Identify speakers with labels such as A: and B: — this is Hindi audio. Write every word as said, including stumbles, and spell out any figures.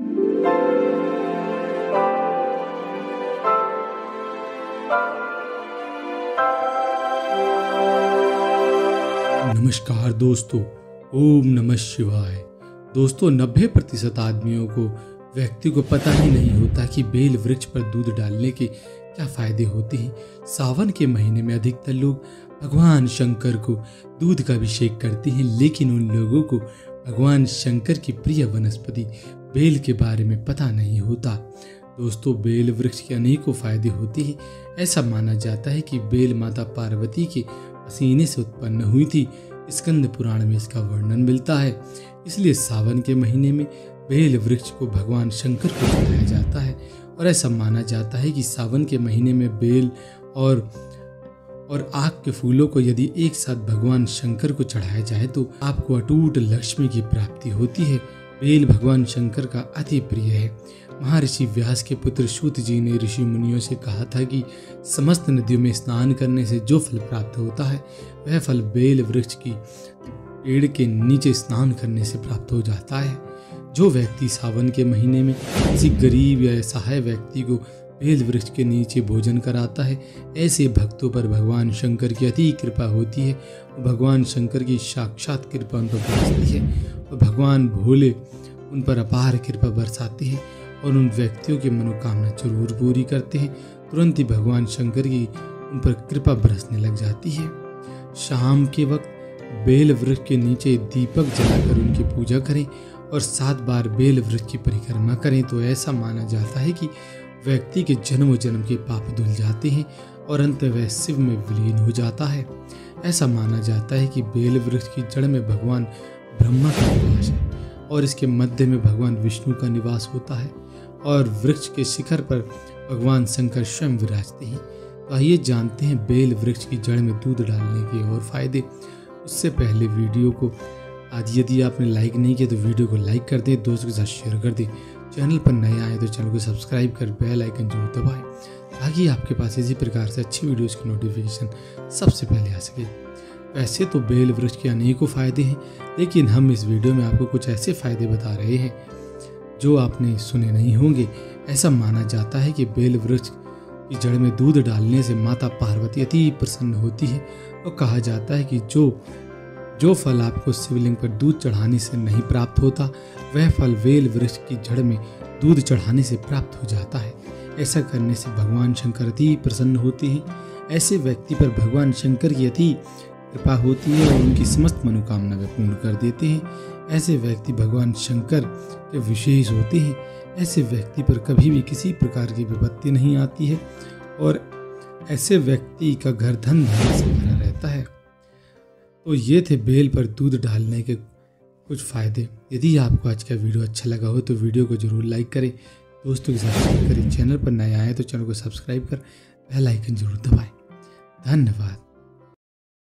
A: नमस्कार दोस्तों, ओम नमः शिवाय। दोस्तों, नब्बे प्रतिशत आदमियों को व्यक्ति को पता ही नहीं होता कि बेल वृक्ष पर दूध डालने के क्या फायदे होते हैं। सावन के महीने में अधिकतर लोग भगवान शंकर को दूध का अभिषेक करते हैं, लेकिन उन लोगों को भगवान शंकर की प्रिय वनस्पति बेल के बारे में पता नहीं होता। दोस्तों, बेल वृक्ष के अनेकों फायदे होते हैं। ऐसा माना जाता है कि बेल माता पार्वती के पसीने से उत्पन्न हुई थी। स्कंद पुराण में इसका वर्णन मिलता है। इसलिए सावन के महीने में बेल वृक्ष को भगवान शंकर को चढ़ाया जाता है और ऐसा माना जाता है कि सावन के महीने में बेल और और आक के फूलों को यदि एक साथ भगवान शंकर को चढ़ाया जाए तो आपको अटूट लक्ष्मी की प्राप्ति होती है। बेल भगवान शंकर का अति प्रिय है। महर्षि व्यास के पुत्र सूत जी ने ऋषि मुनियों से कहा था कि समस्त नदियों में स्नान करने से जो फल प्राप्त होता है वह फल बेल वृक्ष की पेड़ के नीचे स्नान करने से प्राप्त हो जाता है। जो व्यक्ति सावन के महीने में किसी गरीब या असहाय व्यक्ति को बेल वृक्ष के नीचे भोजन कराता है, ऐसे भक्तों पर भगवान शंकर की अति कृपा होती है। भगवान शंकर की साक्षात कृपा उन पर बरसती है और भगवान भोले उन पर अपार कृपा बरसाते हैं और उन व्यक्तियों की मनोकामना जरूर पूरी करते हैं। तुरंत ही भगवान शंकर की उन पर कृपा बरसने लग जाती है। शाम के वक्त बेल वृक्ष के नीचे दीपक जलाकर उनकी पूजा करें और सात बार बेल वृक्ष की परिक्रमा करें तो ऐसा माना जाता है कि व्यक्ति के जन्म जन्म के पाप धुल जाते हैं और अंत वह शिव में विलीन हो जाता है। ऐसा माना जाता है कि बेल वृक्ष की जड़ में भगवान ब्रह्मा का निवास है और इसके मध्य में भगवान विष्णु का निवास होता है और वृक्ष के शिखर पर भगवान शंकर स्वयं विराजते हैं। तो आइए जानते हैं बेल वृक्ष की जड़ में दूध डालने के और फायदे। उससे पहले वीडियो को आज यदि आपने लाइक नहीं किया तो वीडियो को लाइक कर दें, दोस्तों के साथ शेयर कर दें। चैनल पर नए आए तो चैनल को सब्सक्राइब कर बेल आइकन जरूर दबाएं ताकि आपके पास इसी प्रकार से अच्छी वीडियोस की नोटिफिकेशन सबसे पहले आ सके। वैसे तो बेल वृक्ष के अनेकों फायदे हैं, लेकिन हम इस वीडियो में आपको कुछ ऐसे फायदे बता रहे हैं जो आपने सुने नहीं होंगे। ऐसा माना जाता है कि बेल वृक्ष की जड़ में दूध डालने से माता पार्वती अति प्रसन्न होती है और कहा जाता है कि जो जो फल आपको शिवलिंग पर दूध चढ़ाने से नहीं प्राप्त होता वह फल बेल वृक्ष की जड़ में दूध चढ़ाने से प्राप्त हो जाता है। ऐसा करने से भगवान शंकर अति प्रसन्न होते हैं। ऐसे व्यक्ति पर भगवान शंकर की अति कृपा होती है और उनकी समस्त मनोकामना वे पूर्ण कर देते हैं। ऐसे व्यक्ति भगवान शंकर के विशेष होते हैं। ऐसे व्यक्ति पर कभी भी किसी प्रकार की विपत्ति नहीं आती है और ऐसे व्यक्ति का घर धन धान्य से भरा रहता है। तो ये थे बेल पर दूध डालने के कुछ फायदे। यदि आपको आज का वीडियो अच्छा लगा हो तो वीडियो को जरूर लाइक करें, दोस्तों के साथ शेयर करें। चैनल पर नए आए तो चैनल को सब्सक्राइब कर बेल आइकन जरूर दबाएं। धन्यवाद।